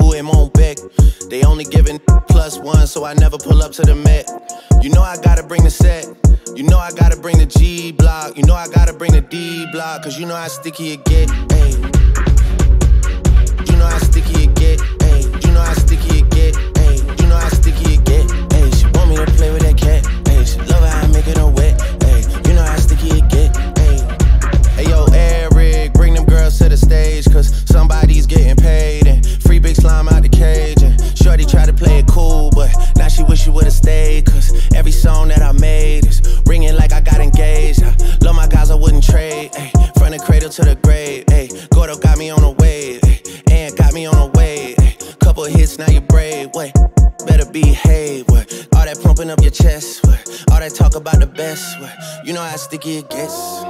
rendezvous at Montbec. They only giving +1, so I never pull up to the Met. You know I gotta bring the set. You know I gotta bring the G block. You know I gotta bring the D block. Cause you know how sticky it get, ayy. You know how sticky it get, ayy. You know how sticky it get, ayy. You know how sticky it get, ayy. She want me to play with that cat, ayy. She love how I make it all wet, ayy. You know how sticky it get, ayy. Hey yo, Eric, bring them girls to the stage. Cause somebody's getting paid. And free big slime out the cage. And shorty tried to play it cool, but now she wish she would've stayed. Cause every song that I made is ringing like I got engaged. I love my guys, I wouldn't trade, ayy. From the cradle to the grave, ayy. Gordo got me on the wave, ayy. And got me on the way, ayy. Couple hits, now you brave, wait. Better behave, what? All that pumping up your chest, what? All that talk about the best, what? You know how sticky it gets.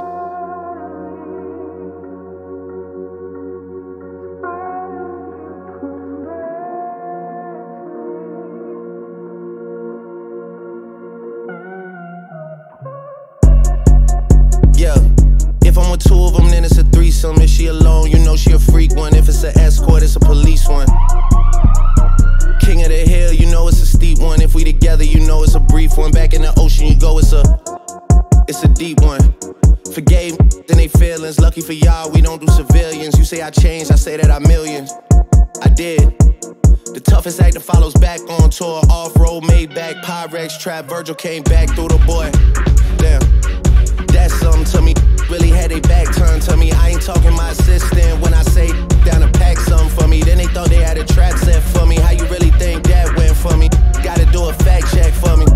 Yeah, if I'm with two of them, then it's a threesome. If she alone, you know she a freak one. If it's an escort, it's a police one. King of the hill, you know it's a steep one. If we together, you know it's a brief one. Back in the ocean, you go, it's a deep one. Forgave then they feelings. Lucky for y'all, we don't do civilians. You say I changed, I say that I millions. I did. The toughest actor follows back on tour. Off-road, made back, Pyrex, trap. Virgil came back through the boy. Damn. That's something to me, really had they back turned to me. I ain't talking my assistant when I say down to pack something for me. Then they thought they had a trap set for me. How you really think that went for me? Gotta do a fact check for me.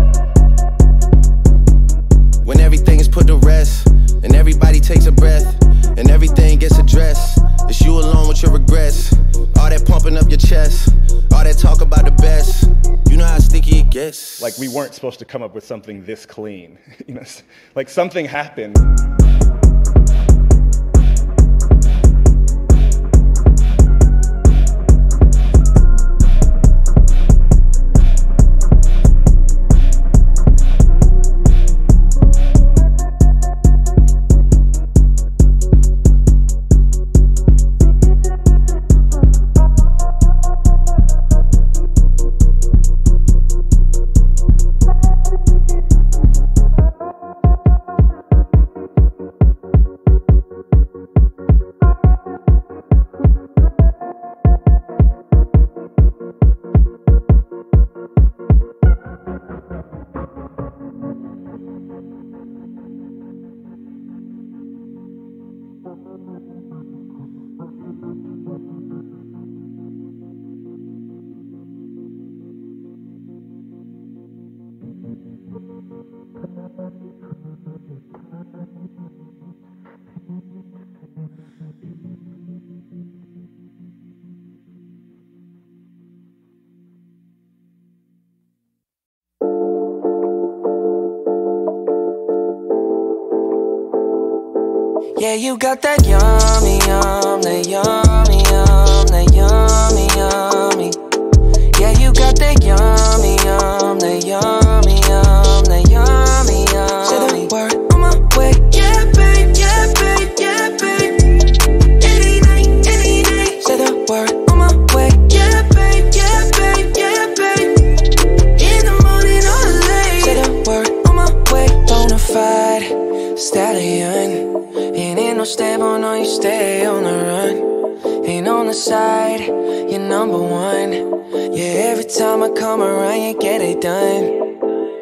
When everything is put to rest, and everybody takes a breath, and everything gets addressed, it's you alone with your regrets. All that pumping up your chest, all that talk about the best. You know how sticky it gets. Like we weren't supposed to come up with something this clean. You know, like something happened. Yeah, you got that yummy, yum, that yummy, yum, that yummy, yummy. Yeah, you got that yummy, yum, that yummy, yum, that yummy, yummy. Say the word on my way. Yeah, babe, yeah, babe, yeah, babe. Any night, any day. Say the word on my way. Yeah, babe, yeah, babe, yeah, babe. In the morning or late. Say the word on my way. Bonafide stallion. Ain't no stable, no, you stay on the run. Ain't on the side, you're number one. Yeah, every time I come around, you get it done.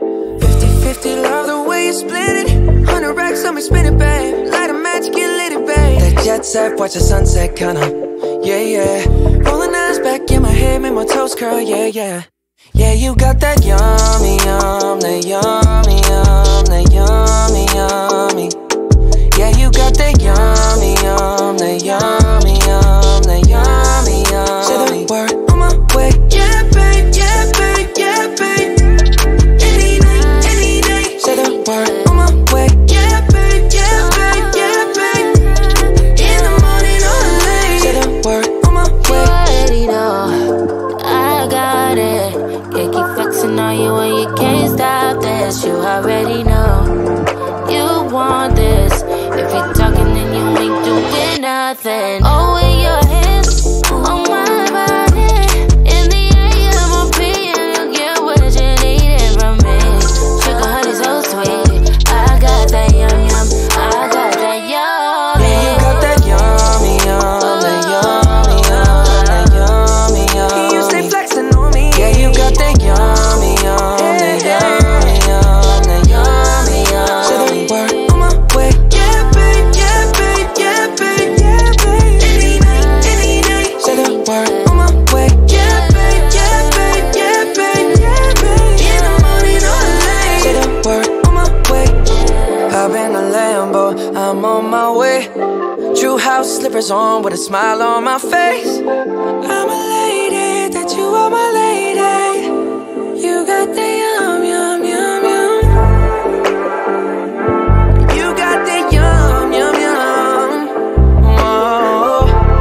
50-50, love the way you split it. 100 racks on me, spin it, babe. Light a match, get lit, babe. That jet set, watch the sunset, kinda. Yeah, yeah. Rolling eyes back in my head, make my toes curl, yeah, yeah. Yeah, you got that yummy, yum, that yummy, yum, that yummy, yummy. Yeah, you got that yummy, yum, that yummy, yum, that yummy, yum. Say the word on my way. Yeah, babe, yeah, babe, yeah, babe. Any night, any day. Say the word on my way. Yeah, babe, yeah, babe, yeah, babe. In the morning or late. Say the word on my way. You already know I got it. Can't keep flexing on you when you can't stop this. You already know you want this. If you're talking, then you ain't doing nothing. Oh, house slippers on with a smile on my face. I'm elated that you are my lady. You got the yum, yum, yum, yum. You got the yum, yum, yum. Whoa.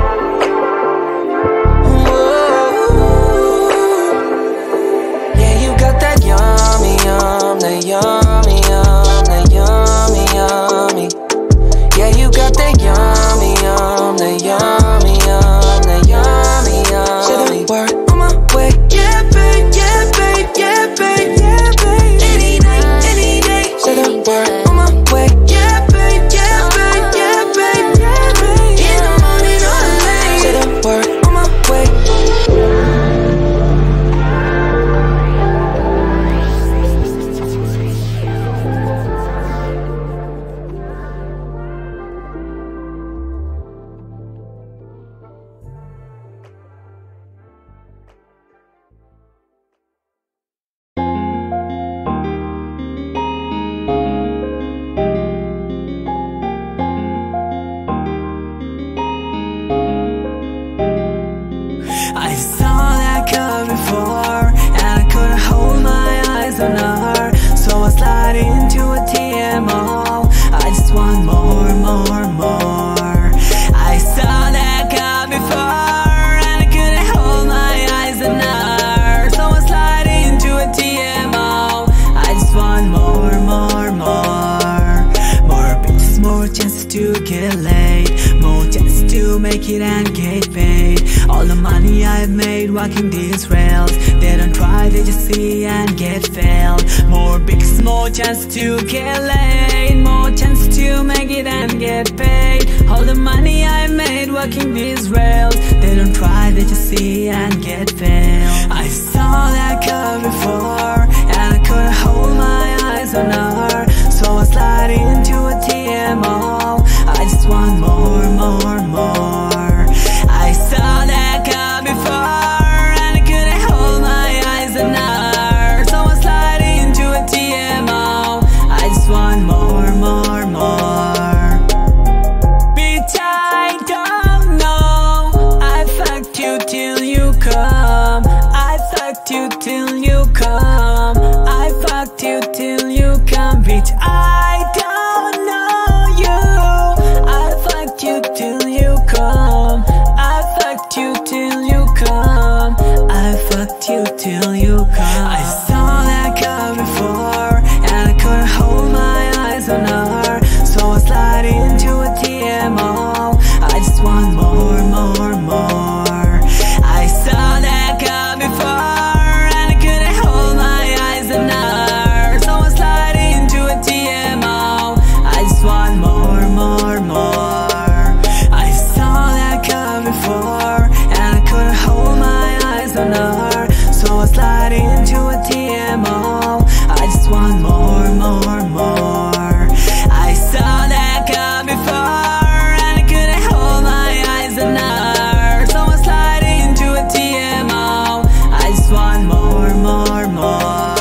Whoa. Yeah, you got that yummy, yum, that yummy, yum, that yummy, yummy. Yeah, you got that yummy, yum, that yummy, yum, that yummy, yum. Say the word on my way. Yeah, babe, yeah, babe, yeah, babe, yeah, babe. Any night, any day. Say the word on my way. Yeah, babe, yeah, babe, yeah, babe, yeah, babe. In the morning or late. Say the word on my way. I saw that girl before, and I couldn't hold my eyes on her. So I slide into a TMO. I just want more, more, more. I saw that girl before, and I couldn't hold my eyes on her. So I slide into a TMO. I just want more, more, more. More bitches, more chances to get laid, more chances to make it and get paid. All the money I've made walking these rails, they don't try, they just see and get failed. More bigs, more chance to get laid, more chance to make it and get paid. All the money I made walking these rails, they don't try, they just see and get failed. I saw that girl before, and I couldn't hold my eyes on her. So I slide into a TMO. I just want more, more, more. I saw that girl before, and I couldn't hold my eyes on her. So I slide into a TMO. I just want more, more, more. Bitch, I don't know. I fucked you till you come. I fucked you till you come. I fucked you till you come. Bitch, I don't know you. I fucked you till you come. I fucked you till you come. I fucked you till you come. I saw that girl before, and I couldn't hold my eyes on her. So I slide into a TMO. I just want more, more, more. I saw that girl before, and I couldn't hold my eyes on her. So I slide into a TMO. I just want more, more, more. I saw that girl before, and I couldn't hold my eyes on her. So I slide into a TMO. I just want more, more, more. I saw that girl before, and I couldn't hold my eyes on her. So I slide into a TMO. I just want more, more, more.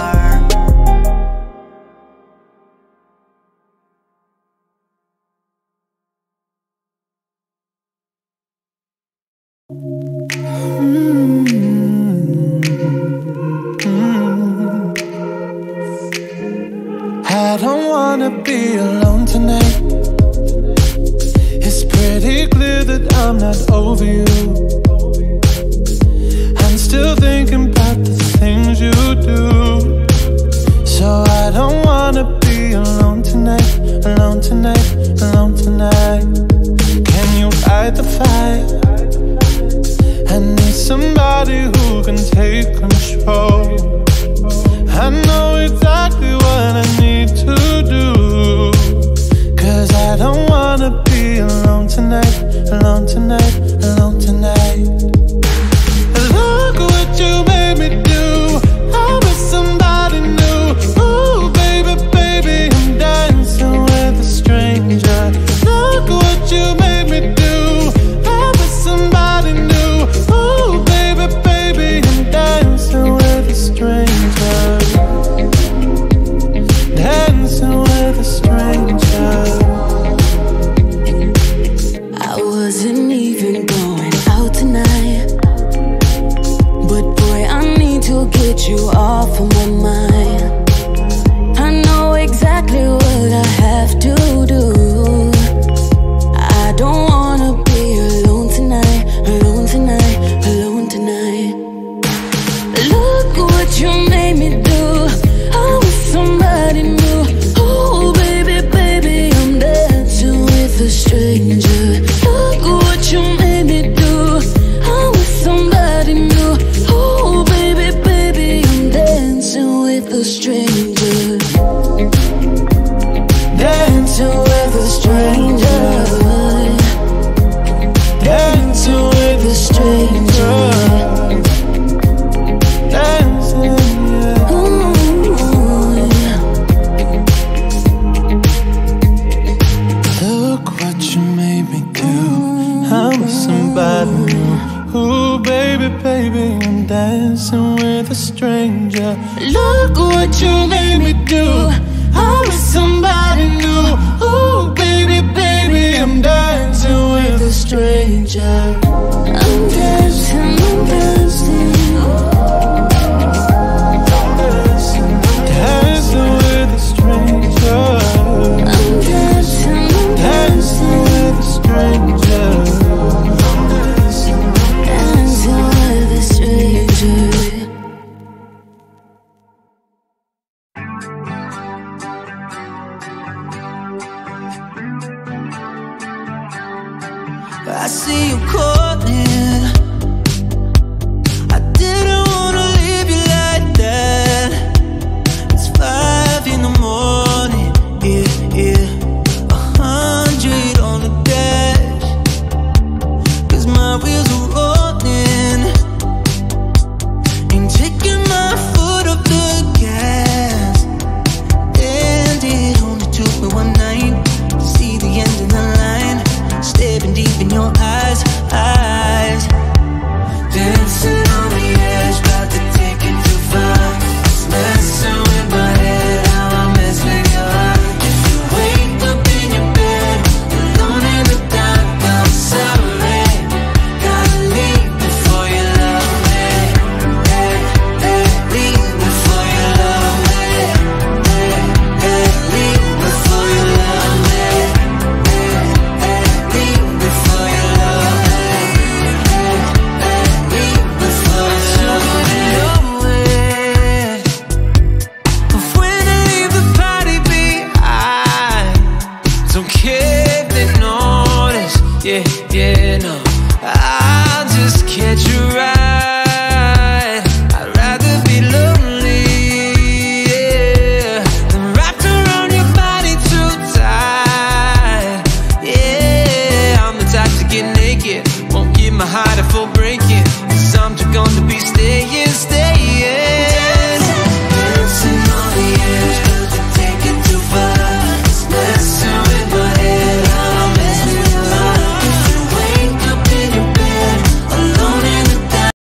I don't wanna be alone tonight. It's pretty clear that I'm not over you. I'm still thinking about the things you do. So I don't wanna be alone tonight, alone tonight, alone tonight. Can you fight the fire? I need somebody who can take control. I know exactly what I need to do, 'cause I don't wanna be alone tonight, alone tonight, alone tonight. to get you off of my mind. I know exactly what I have to do. I don't wanna be alone tonight, alone tonight, alone tonight. Look what you made me do. I was somebody new. Oh baby, baby, I'm dancing with a stranger. Look what you made me do. I was somebody new. Oh baby, baby, I'm dancing with a stranger. Dancing with a stranger. Dancing with a stranger. Dancing, yeah. Ooh, yeah. Look what you made me do. I'm somebody new. Ooh, baby, baby, I'm dancing with a stranger. Look what you made me do. I'm somebody new. Ooh, baby, baby, I'm dancing with a stranger.